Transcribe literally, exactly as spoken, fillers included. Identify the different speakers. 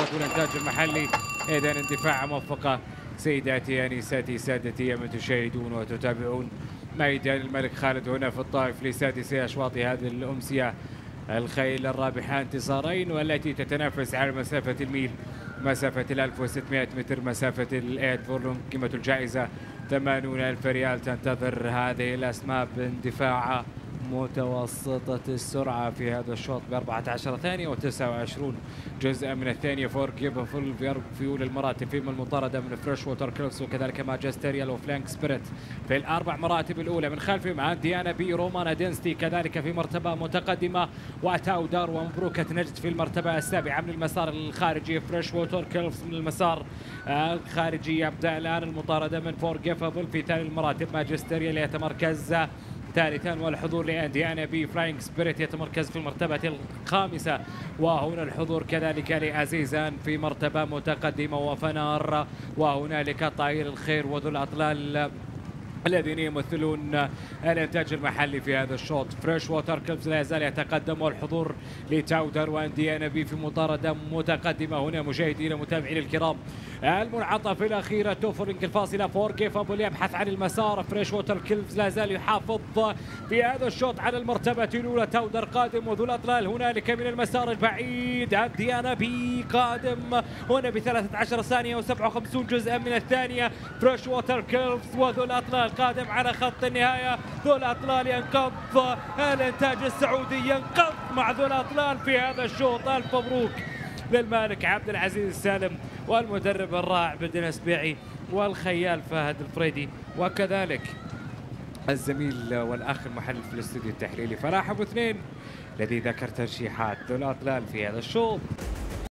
Speaker 1: فقط والإنتاج المحلي. إذا اندفاع موفقة سيداتي أنيساتي سادتي من تشاهدون وتتابعون ميدان الملك خالد هنا في الطائف لسادس أشواط هذه الأمسية. الخيل الرابحة انتصارين والتي تتنافس على مسافة الميل، مسافة ال ألف وستمائة متر، مسافة الإيد فورلونج. قيمة الجائزة ثمانين ألف ريال. تنتظر هذه الأسماء باندفاع متوسطة السرعة في هذا الشوط ب أربعة عشر ثانية وتسعة وعشرين جزءا من الثانية. فورجيف فول في أولى المراتب، فيما المطاردة من فريش ووتر كلوكس وكذلك ماجستيريال وفلانك سبيريت في الأربع مراتب الأولى. من خلفهم عن ديانا بي رومانا دينستي كذلك في مرتبة متقدمة، وتاو دار ومبروكة نجد في المرتبة السابعة. من المسار الخارجي فريش ووتر كلوكس من المسار الخارجي. يبدأ الآن المطاردة من فورجيف فول في ثاني المراتب. ماجستيريال يتمركز ثالثا، والحضور لانديانا بي. فلاينج سبيريت يتمركز في المرتبة الخامسة، وهنا الحضور كذلك لعزيزان في مرتبة متقدمة، وفنار، وهنالك طائر الخير وذو الأطلال الذين يمثلون الانتاج المحلي في هذا الشوط. فريش ووتر كلبز لا يزال يتقدم، والحضور لتاودر وانديانا بي في مطاردة متقدمة. هنا مشاهدينا متابعين الكرام المنعطف الأخيرة توفرنج الفاصلة. فورجيف أبو يبحث عن المسار. فريش ووتر كلبز لا يزال يحافظ في هذا الشوط على المرتبة الأولى. تاودر قادم وذو الأطلال هنالك من المسار البعيد. انديانا بي قادم هنا بثلاثة عشر ثانية وسبعة وخمسين جزءا من الثانية. فريش ووتر كلبز وذو الأطلال قادم على خط النهاية. ذو الأطلال ينقض، الإنتاج السعودي ينقض مع ذو الأطلال في هذا الشوط. ألف مبروك للمالك عبد العزيز السالم والمدرب الرائع بدر السبيعي والخيال فهد الفريدي، وكذلك الزميل والأخ المحلل في الاستوديو التحليلي فلاح أبو اثنين الذي ذكر ترشيحات ذو الأطلال في هذا الشوط.